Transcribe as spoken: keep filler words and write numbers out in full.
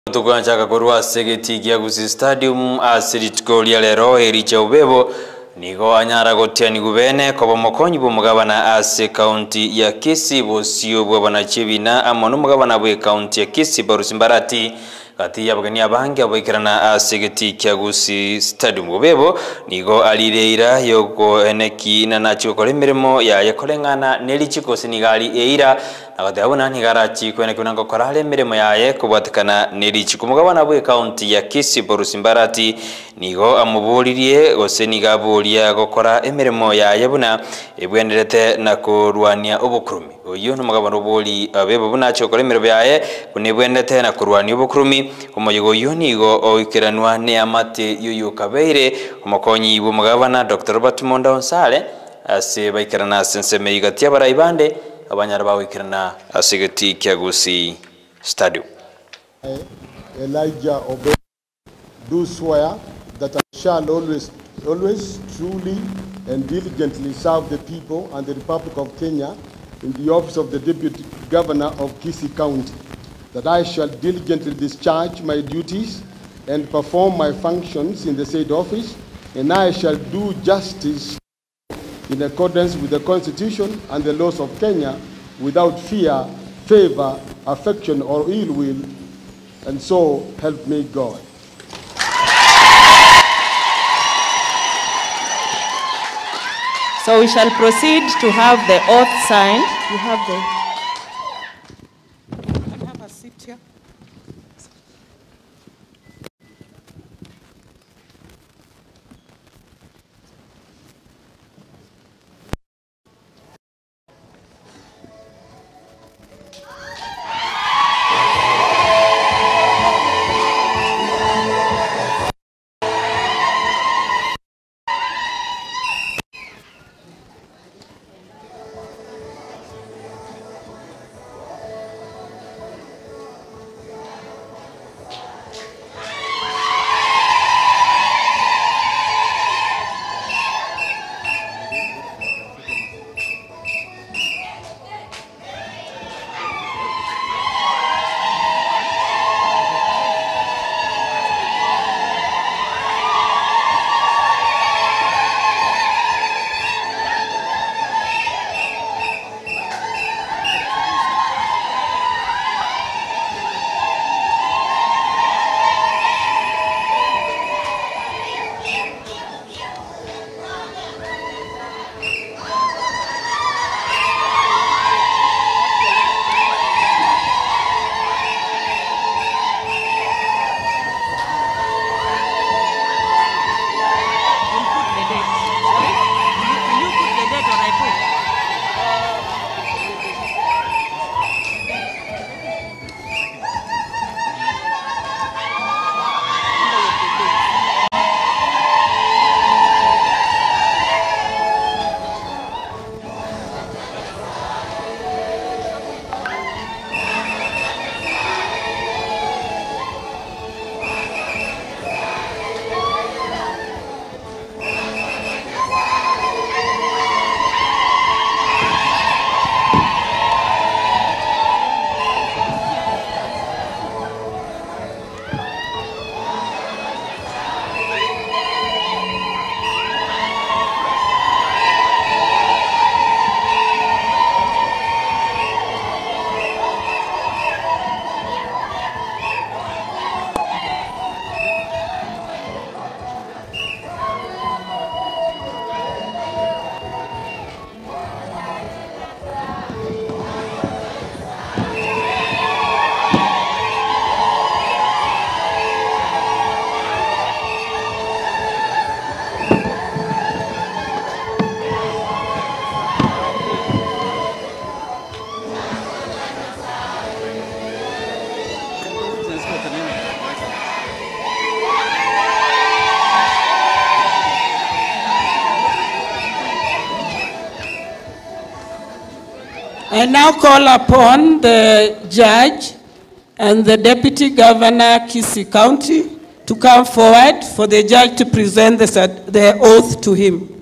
Tukanchaka kurwa segeti kia Kisii Stadium asirikolia lero ericha Obebo nigo anyara gotia nigubene kobo mokonyi bo mugabana ase county ya Kisii bosio bwa bana chebina amono mugabana bwe county ya Kisii barusimbarati kati yabagani abange aboikirana asegeti kia Kisii Stadium. Obebo nigo alireira yoko eneki na nacho kolemeremo ya yakolengana nelichiko sinigali eira nagate abona nigarachi kwene kunango korale miremo yaye kubwatikana nelichiko mugabana bwe county ya Kisii barusimbarati nigo amuburirie gose nigaburia gokora emiremo yaye buna ebwenderete na kurwania obukurumi oyo no mugabana obuli Obebo buna cho kolemeremo yaye kunebwendete na kurwania obukurumi kumoyigo yonigo oikiranwa ne amate yuyu kabeire umukonyi bu mugabana Doctor Robert Monda Onsale ase baikirana senseme igatia baraibande abanyara bawikirana asegeti kia Kisii Stadium. Elijah Obebo do swear that I shall always always truly and diligently serve the people and the Republic of Kenya in the office of the Deputy Governor of Kisii County, that I shall diligently discharge my duties and perform my functions in the said office, and I shall do justice in accordance with the Constitution and the laws of Kenya without fear, favor, affection, or ill will, and so help me God. So we shall proceed to have the oath signed. You have the... I now call upon the judge and the Deputy Governor, Kisii County, to come forward for the judge to present the, the oath to him.